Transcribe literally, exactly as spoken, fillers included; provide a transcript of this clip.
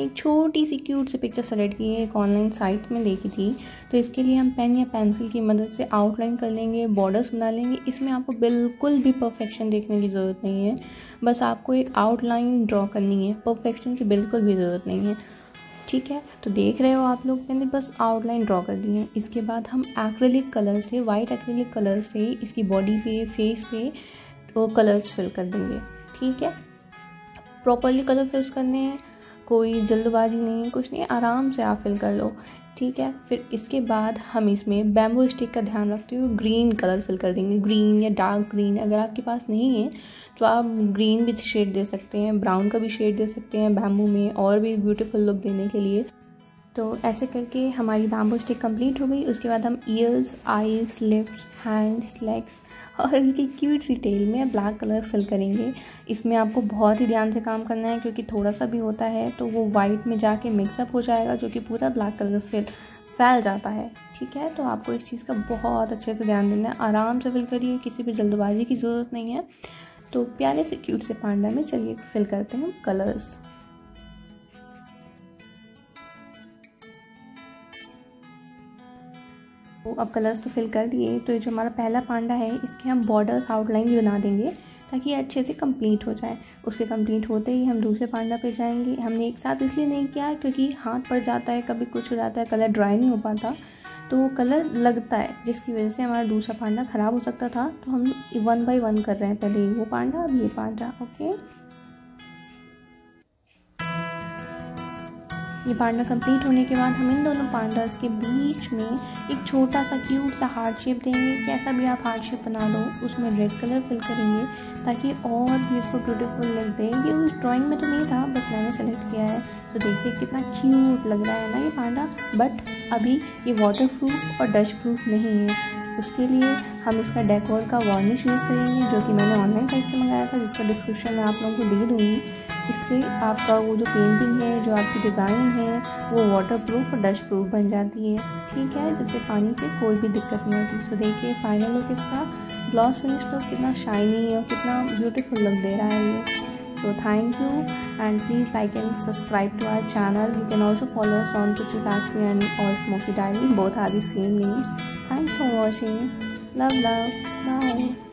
एक छोटी सी क्यूट सी पिक्चर सेलेक्ट की है, एक ऑनलाइन साइट में देखी थी। तो इसके लिए हम पेन या पेंसिल की मदद से आउटलाइन कर लेंगे, बॉर्डर्स बना लेंगे। इसमें आपको बिल्कुल भी परफेक्शन देखने की ज़रूरत नहीं है, बस आपको एक आउटलाइन ड्रॉ करनी है, परफेक्शन की बिल्कुल भी ज़रूरत नहीं है। ठीक है, तो देख रहे हो आप लोग, मैंने बस आउटलाइन ड्रॉ कर दी है। इसके बाद हम एक्रेलिक कलर से, वाइट एक्रेलिक कलर से इसकी बॉडी पे, फेस पे वो कलर्स फिल कर देंगे। ठीक है, प्रॉपरली कलर फिल करने हैं, कोई जल्दबाजी नहीं, कुछ नहीं, आराम से आप फिल कर लो। ठीक है, फिर इसके बाद हम इसमें बैम्बू स्टिक का ध्यान रखते हुए ग्रीन कलर फिल कर देंगे, ग्रीन या डार्क ग्रीन। अगर आपके पास नहीं है तो आप ग्रीन भी शेड दे सकते हैं, ब्राउन का भी शेड दे सकते हैं बैम्बू में, और भी ब्यूटीफुल लुक देने के लिए। तो ऐसे करके हमारी बैम्बू स्टिक कंप्लीट हो गई। उसके बाद हम ears, eyes, lips, hands, legs और इनकी क्यूट सी टेल में ब्लैक कलर फिल करेंगे। इसमें आपको बहुत ही ध्यान से काम करना है, क्योंकि थोड़ा सा भी होता है तो वो वाइट में जाके मिक्सअप हो जाएगा, जो कि पूरा ब्लैक कलर फिल फैल जाता है। ठीक है, तो आपको इस चीज़ का बहुत अच्छे से ध्यान देना है, आराम से फिल करिए, किसी भी जल्दबाजी की ज़रूरत नहीं है। तो प्यारे से क्यूट से पांडा में चलिए फिल करते हैं कलर्स। तो अब कलर्स तो फिल कर दिए, तो ये जो हमारा पहला पांडा है इसके हम बॉर्डर्स आउटलाइन भी बना देंगे ताकि ये अच्छे से कंप्लीट हो जाए। उसके कंप्लीट होते ही हम दूसरे पांडा पे जाएंगे। हमने एक साथ इसलिए नहीं किया क्योंकि हाथ पड़ जाता है, कभी कुछ हो जाता है, कलर ड्राई नहीं हो पाता, तो वो कलर लगता है, जिसकी वजह से हमारा दूसरा पांडा ख़राब हो सकता था। तो हम वन बाय वन कर रहे हैं, पहले वो पांडा, अब ये पांडा। ओके, ये पांडा कंप्लीट होने के बाद हम इन दोनों पांडास के बीच में एक छोटा सा क्यूट सा हार्ट शेप देंगे। कैसा भी आप हार्ट शेप बना लो, उसमें रेड कलर फिल करेंगे ताकि और भी इसको ब्यूटीफुल लग दे। ये उस ड्राइंग में तो नहीं था, बट मैंने सेलेक्ट किया है, तो देखिए कितना क्यूट लग रहा है ना ये पांडा। बट अभी ये वाटर प्रूफ और डस्ट प्रूफ नहीं है, उसके लिए हम इसका डेकोर का वार्निश यूज़ करेंगे, जो कि मैंने ऑनलाइन साइट से मंगाया था, जिसका डिस्क्रिप्शन मैं आप लोगों को दे दूँगी। इससे आपका वो जो पेंटिंग है, जो आपकी डिज़ाइन है, वो वाटर प्रूफ और डस्ट प्रूफ बन जाती है। ठीक है, जिससे पानी से कोई भी दिक्कत नहीं होती। सो देखिए फाइनल लुक इसका, ग्लॉस फिनिश लुक कितना शाइनी और कितना ब्यूटीफुल लुक दे रहा है ये। So thank you, and please like and subscribe to our channel. You can also follow us on Kuchi Factory and और Smoky Diary, both are the same names. Thanks for watching, love love, bye.